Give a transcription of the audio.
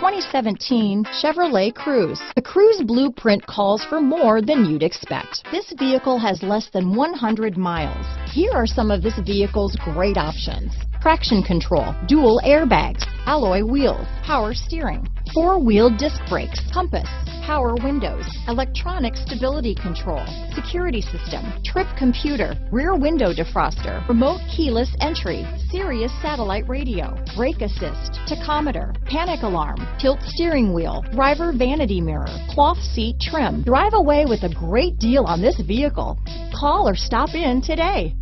2017 Chevrolet Cruze. The Cruze blueprint calls for more than you'd expect. This vehicle has less than 100 miles. Here are some of this vehicle's great options: traction control, dual airbags, alloy wheels, power steering, four-wheel disc brakes, compass, power windows, electronic stability control, security system, trip computer, rear window defroster, remote keyless entry, Sirius satellite radio, brake assist, tachometer, panic alarm, tilt steering wheel, driver vanity mirror, cloth seat trim. Drive away with a great deal on this vehicle. Call or stop in today.